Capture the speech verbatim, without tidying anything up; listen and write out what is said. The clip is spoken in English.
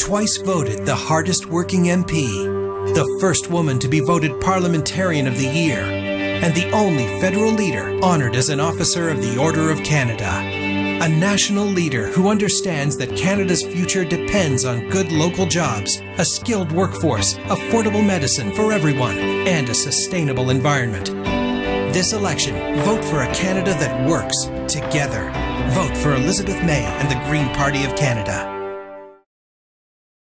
twice voted the hardest working M P, the first woman to be voted Parliamentarian of the Year, and the only federal leader honored as an officer of the Order of Canada. A national leader who understands that Canada's future depends on good local jobs, a skilled workforce, affordable medicine for everyone, and a sustainable environment. This election, vote for a Canada that works together. Vote for Elizabeth May and the Green Party of Canada.